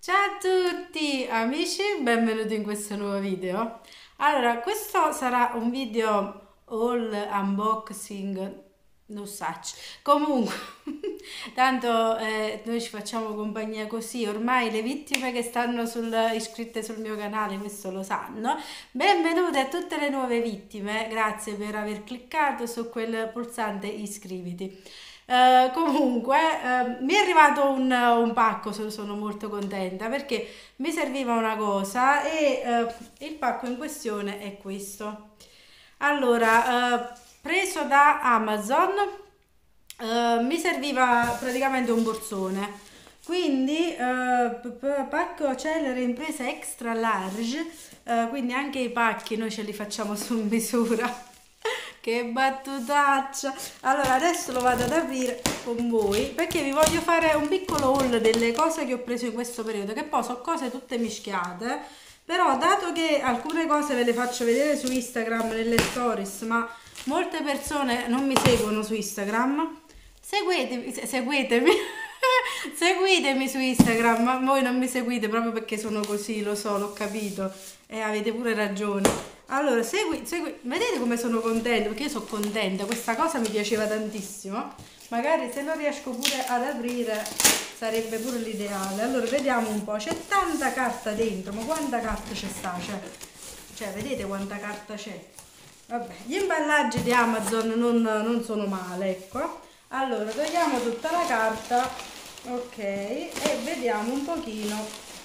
Ciao a tutti amici, benvenuti in questo nuovo video. Allora, questo sarà un video haul unboxing, no such. Comunque, tanto noi ci facciamo compagnia così, ormai le vittime che stanno iscritte sul mio canale questo lo sanno. Benvenute a tutte le nuove vittime, grazie per aver cliccato su quel pulsante iscriviti. Comunque mi è arrivato un pacco, sono molto contenta perché mi serviva una cosa e il pacco in questione è questo. Allora, preso da Amazon, mi serviva praticamente un borsone, quindi pacco celere impresa extra large, quindi anche i pacchi noi ce li facciamo su misura. Che battutaccia! Allora adesso lo vado ad aprire con voi perché vi voglio fare un piccolo haul delle cose che ho preso in questo periodo, che poi sono cose tutte mischiate, però dato che alcune cose ve le faccio vedere su Instagram nelle stories, ma molte persone non mi seguono su Instagram, seguitemi seguitemi su Instagram, ma voi non mi seguite proprio perché sono così, lo so, l'ho capito e avete pure ragione. Allora, vedete come sono contenta, perché io sono contenta, questa cosa mi piaceva tantissimo, magari se lo riesco pure ad aprire sarebbe pure l'ideale. Allora, vediamo un po', c'è tanta carta dentro, ma quanta carta c'è sta? Cioè, vedete quanta carta c'è? Vabbè, gli imballaggi di Amazon non sono male, ecco. Allora, togliamo tutta la carta, ok, e vediamo un pochino.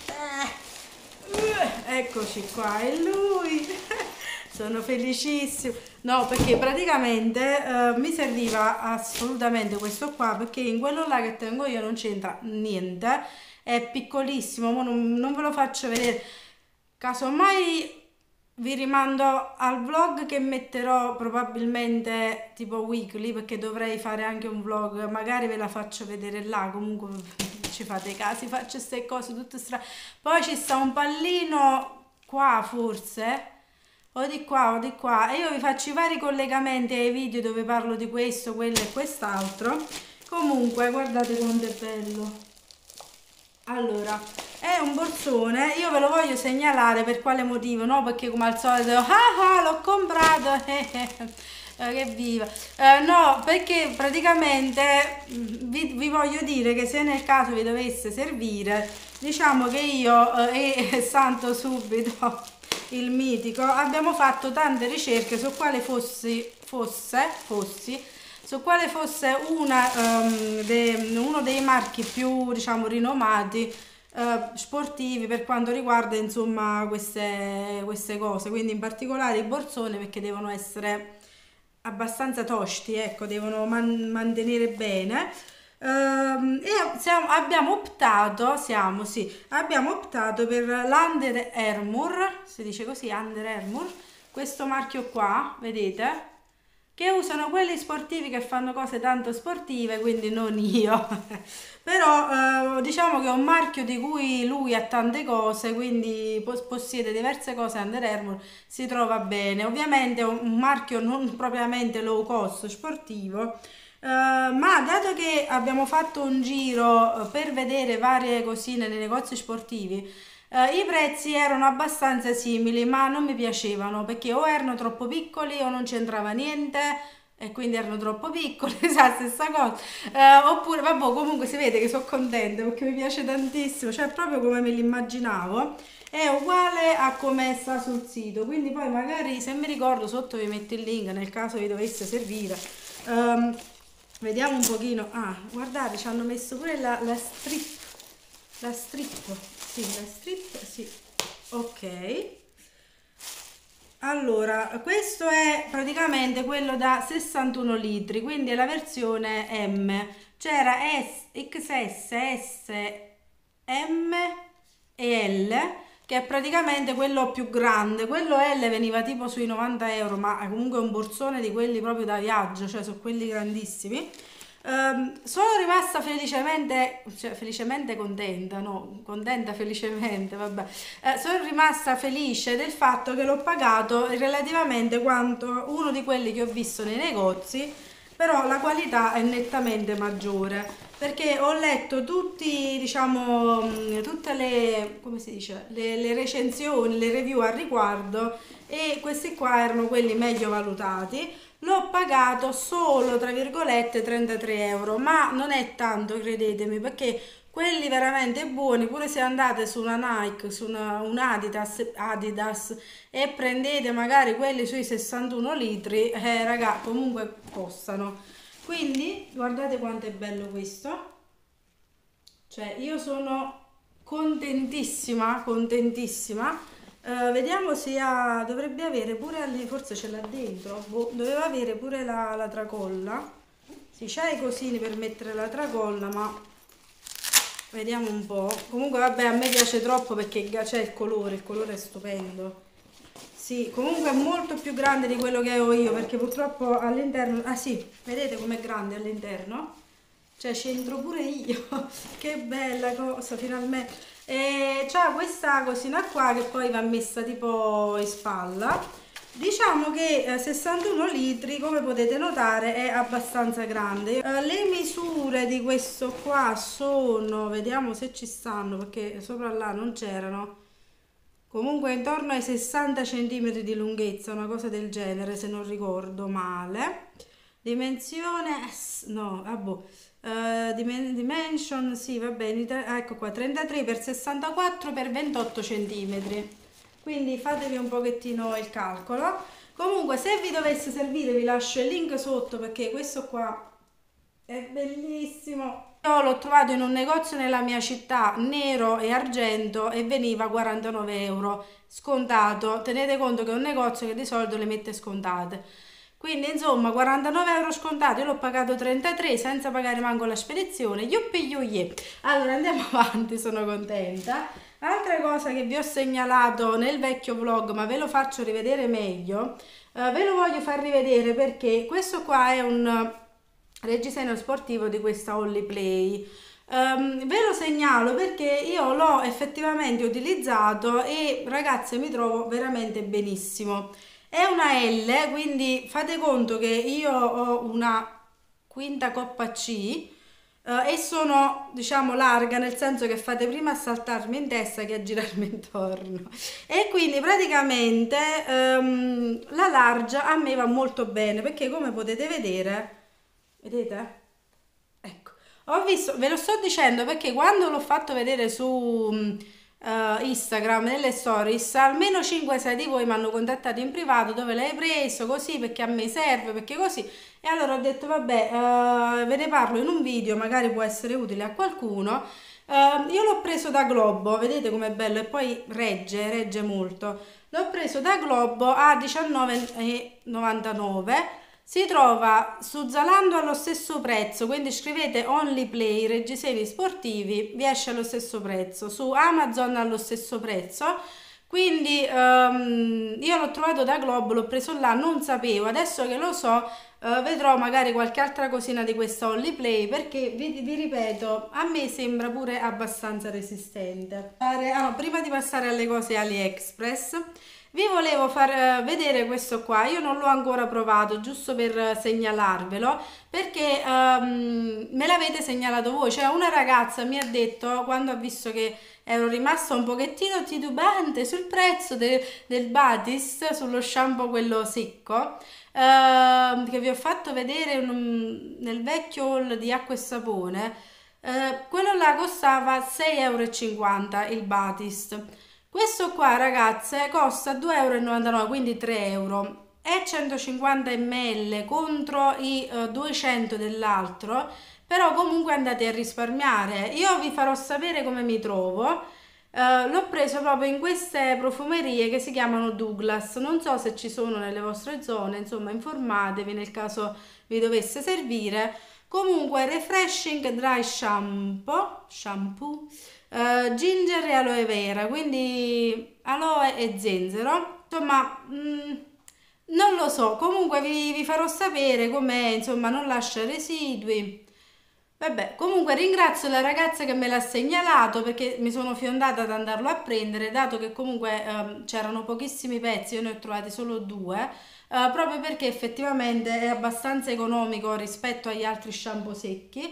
Eccoci qua, è lui. Sono felicissimo. No, perché praticamente mi serviva assolutamente questo qua, perché in quello là che tengo io non c'entra niente, è piccolissimo, ma non ve lo faccio vedere. Casomai vi rimando al vlog che metterò probabilmente tipo weekly, perché dovrei fare anche un vlog, magari ve la faccio vedere là, comunque ci fate i casi, faccio queste cose tutte strane. Poi ci sta un pallino qua forse, o di qua, e io vi faccio i vari collegamenti ai video dove parlo di questo, quello e quest'altro. Comunque guardate quanto è bello. Allora, è un borsone, io ve lo voglio segnalare per quale motivo, no? Perché come al solito, l'ho comprato, che viva! No, perché praticamente vi voglio dire che se nel caso vi dovesse servire, diciamo che io e Santo Subito, il mitico, abbiamo fatto tante ricerche su quale su quale fosse uno dei marchi più, diciamo, rinomati sportivi per quanto riguarda insomma queste cose, quindi in particolare i borsoni, perché devono essere abbastanza tosti, ecco, devono mantenere bene. Abbiamo optato, abbiamo optato per l'Under Armour, si dice così, Under Armour, questo marchio qua, vedete? Che usano quelli sportivi che fanno cose tanto sportive, quindi non io. Però diciamo che è un marchio di cui lui ha tante cose, quindi possiede diverse cose. Under Armour si trova bene, ovviamente è un marchio non propriamente low cost sportivo, ma dato che abbiamo fatto un giro per vedere varie cosine nei negozi sportivi, i prezzi erano abbastanza simili, ma non mi piacevano perché o erano troppo piccoli o non c'entrava niente e quindi erano troppo piccoli, sa, stessa cosa. Oppure, vabbè, comunque si vede che sono contenta perché mi piace tantissimo, cioè proprio come me l'immaginavo, è uguale a come sta sul sito, quindi poi magari se mi ricordo sotto vi metto il link nel caso vi dovesse servire. Vediamo un pochino. Ah, guardate, ci hanno messo pure la strip. La strip, sì, la strip, sì, ok. Allora, questo è praticamente quello da 61 litri, quindi è la versione M. C'era XS, S, M e L, che è praticamente quello più grande. Quello L veniva tipo sui 90 euro, ma è comunque un borsone di quelli proprio da viaggio, cioè sono quelli grandissimi. Sono rimasta felicemente contenta, no, contenta felicemente, vabbè. Sono rimasta felice del fatto che l'ho pagato relativamente quanto uno di quelli che ho visto nei negozi, però la qualità è nettamente maggiore. perché ho letto tutti, diciamo, tutte le, come si dice, le recensioni, le review al riguardo e questi qua erano quelli meglio valutati. L'ho pagato solo, tra virgolette, 33 euro, ma non è tanto, credetemi, perché quelli veramente buoni, pure se andate su una Nike, su un Adidas e prendete magari quelli sui 61 litri, raga, comunque costano. Quindi guardate quanto è bello questo. Cioè, io sono contentissima, contentissima. Vediamo se ha, dovrebbe avere pure lì, forse ce l'ha dentro. Boh, doveva avere pure la tracolla. Sì, c'ha i cosini per mettere la tracolla, ma vediamo un po'. Comunque, vabbè, a me piace troppo perché c'è il colore è stupendo. Sì, comunque è molto più grande di quello che ho io perché purtroppo all'interno, ah sì, vedete com'è grande all'interno? Cioè c'entro pure io, che bella cosa finalmente. E c'ha questa cosina qua che poi va messa tipo in spalla. Diciamo che 61 litri, come potete notare, è abbastanza grande. Le misure di questo qua sono, vediamo se ci stanno perché sopra là non c'erano. Comunque intorno ai 60 cm di lunghezza, una cosa del genere, se non ricordo male. Dimensione, no, dimension, sì, va bene, ecco qua, 33 per 64 per 28 cm. Quindi fatevi un pochettino il calcolo. Comunque, se vi dovesse servire, vi lascio il link sotto perché questo qua è bellissimo. Io l'ho trovato in un negozio nella mia città, nero e argento, e veniva 49 euro scontato. Tenete conto che è un negozio che di solito le mette scontate. Quindi insomma 49 euro scontati, io l'ho pagato 33 senza pagare manco la spedizione. Yuppi yuye. Allora andiamo avanti, sono contenta. Altra cosa che vi ho segnalato nel vecchio vlog, ma ve lo faccio rivedere meglio, ve lo voglio far rivedere perché questo qua è un reggiseno sportivo di questa Olliplay. Ve lo segnalo perché io l'ho effettivamente utilizzato e ragazze mi trovo veramente benissimo. È una L, quindi fate conto che io ho una quinta coppa C e sono diciamo larga, nel senso che fate prima a saltarmi in testa che a girarmi intorno, e quindi praticamente la larga a me va molto bene perché come potete vedere, vedete? Ecco, ho visto, ve lo sto dicendo perché quando l'ho fatto vedere su Instagram, nelle stories, almeno 5-6 di voi mi hanno contattato in privato dove l'hai preso, così perché a me serve, perché così. E allora ho detto vabbè, ve ne parlo in un video, magari può essere utile a qualcuno. Io l'ho preso da Globo, vedete com'è bello e poi regge molto. L'ho preso da Globo a 19,99. Si trova su Zalando allo stesso prezzo, quindi scrivete Only Play reggiseni sportivi, vi esce allo stesso prezzo, su Amazon allo stesso prezzo, quindi io l'ho trovato da Globo, l'ho preso là, non sapevo, adesso che lo so vedrò magari qualche altra cosina di questa Only Play perché vi ripeto, a me sembra pure abbastanza resistente. Allora, prima di passare alle cose AliExpress, vi volevo far vedere questo qua, io non l'ho ancora provato, giusto per segnalarvelo, perché me l'avete segnalato voi, cioè una ragazza mi ha detto, quando ha visto che ero rimasta un pochettino titubante sul prezzo del Batiste, sullo shampoo quello secco, che vi ho fatto vedere nel vecchio haul di acqua e sapone, quello là costava 6,50 € il Batiste. Questo qua ragazze costa 2,99 €, quindi 3 euro. È 150 ml contro i 200 dell'altro, però comunque andate a risparmiare. Io vi farò sapere come mi trovo. L'ho preso proprio in queste profumerie che si chiamano Douglas. Non so se ci sono nelle vostre zone, insomma informatevi nel caso vi dovesse servire. Comunque Refreshing Dry Shampoo, ginger e aloe vera, quindi aloe e zenzero, insomma non lo so, comunque vi farò sapere com'è, insomma non lascia residui. Vabbè, comunque ringrazio la ragazza che me l'ha segnalato perché mi sono fiondata ad andarlo a prendere, dato che comunque c'erano pochissimi pezzi, io ne ho trovati solo due, proprio perché effettivamente è abbastanza economico rispetto agli altri shampoo secchi.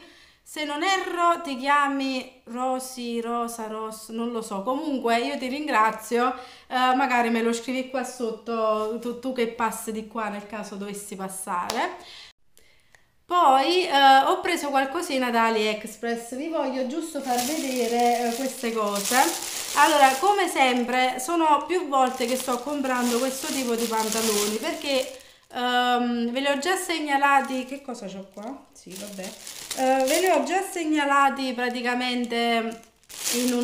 Se non erro ti chiami Rosy, Rosa, non lo so. Comunque io ti ringrazio, magari me lo scrivi qua sotto, tu che passi di qua nel caso dovessi passare. Poi ho preso qualcosina da AliExpress, vi voglio giusto far vedere queste cose. Allora, come sempre, sono più volte che sto comprando questo tipo di pantaloni perché ve li ho già segnalati. Che cosa c'ho qua? Sì, vabbè. Ve li ho già segnalati praticamente in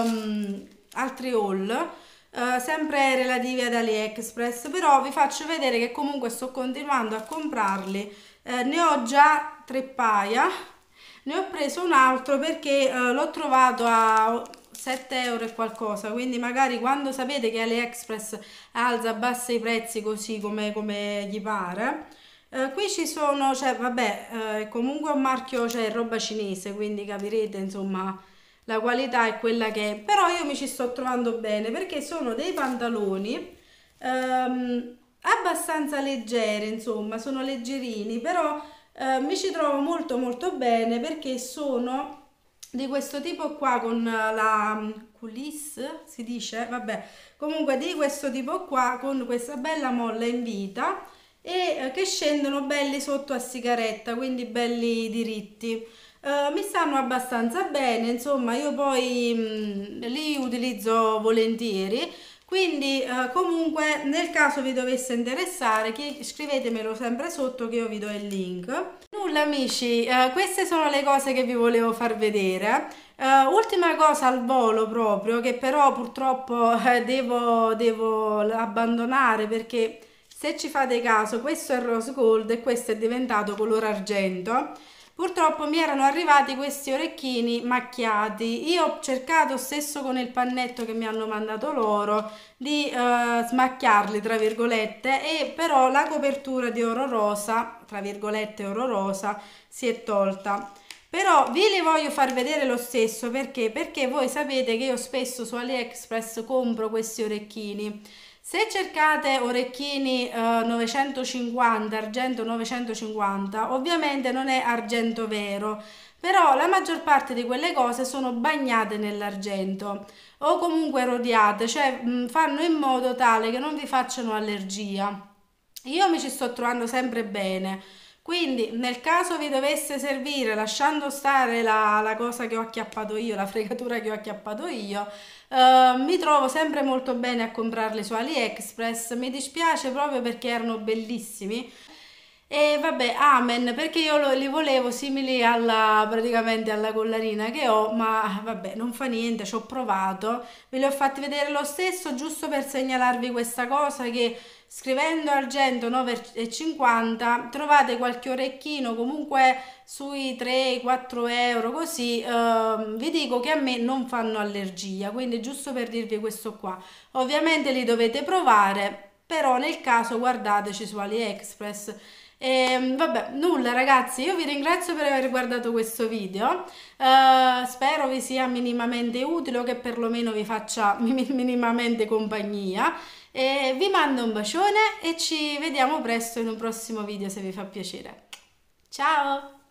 altri haul. Sempre relativi ad AliExpress, però vi faccio vedere che comunque sto continuando a comprarli. Ne ho già 3 paia, ne ho preso un altro perché l'ho trovato a 7 euro e qualcosa, quindi magari quando sapete che AliExpress alza, abbassa i prezzi così come gli pare. Qui ci sono, cioè vabbè, comunque è un marchio, cioè roba cinese, quindi capirete insomma la qualità è quella che è, però io mi ci sto trovando bene perché sono dei pantaloni abbastanza leggeri, insomma, sono leggerini, però mi ci trovo molto molto bene perché sono di questo tipo qua con la coulisse, si dice, vabbè, comunque di questo tipo qua con questa bella molla in vita e che scendono belli sotto a sigaretta, quindi belli diritti. Mi stanno abbastanza bene, insomma, io poi li utilizzo volentieri. Quindi comunque nel caso vi dovesse interessare scrivetemelo sempre sotto che io vi do il link. Nulla amici, queste sono le cose che vi volevo far vedere. Ultima cosa al volo proprio che però purtroppo devo abbandonare perché se ci fate caso questo è rose gold e questo è diventato color argento. Purtroppo mi erano arrivati questi orecchini macchiati. Io ho cercato stesso con il pannetto che mi hanno mandato loro di smacchiarli tra virgolette e però la copertura di oro rosa, tra virgolette oro rosa, si è tolta. Però vi li voglio far vedere lo stesso perché voi sapete che io spesso su AliExpress compro questi orecchini. Se cercate orecchini 950, argento 950, ovviamente non è argento vero, però la maggior parte di quelle cose sono bagnate nell'argento o comunque rodiate, cioè fanno in modo tale che non vi facciano allergia. Io mi ci sto trovando sempre bene. Quindi nel caso vi dovesse servire, lasciando stare la cosa che ho acchiappato io, la fregatura che ho acchiappato io, mi trovo sempre molto bene a comprarli su AliExpress. Mi dispiace proprio perché erano bellissimi. E vabbè, amen, perché io li volevo simili praticamente alla collarina che ho, ma vabbè, non fa niente, ci ho provato. Ve li ho fatti vedere lo stesso, giusto per segnalarvi questa cosa che scrivendo argento 9,50 trovate qualche orecchino comunque sui 3-4 euro così. Vi dico che a me non fanno allergia, quindi giusto per dirvi questo qua. Ovviamente li dovete provare, però nel caso guardateci su AliExpress. Vabbè, nulla ragazzi, io vi ringrazio per aver guardato questo video, spero vi sia minimamente utile o che perlomeno vi faccia minimamente compagnia. E vi mando un bacione e ci vediamo presto in un prossimo video se vi fa piacere. Ciao!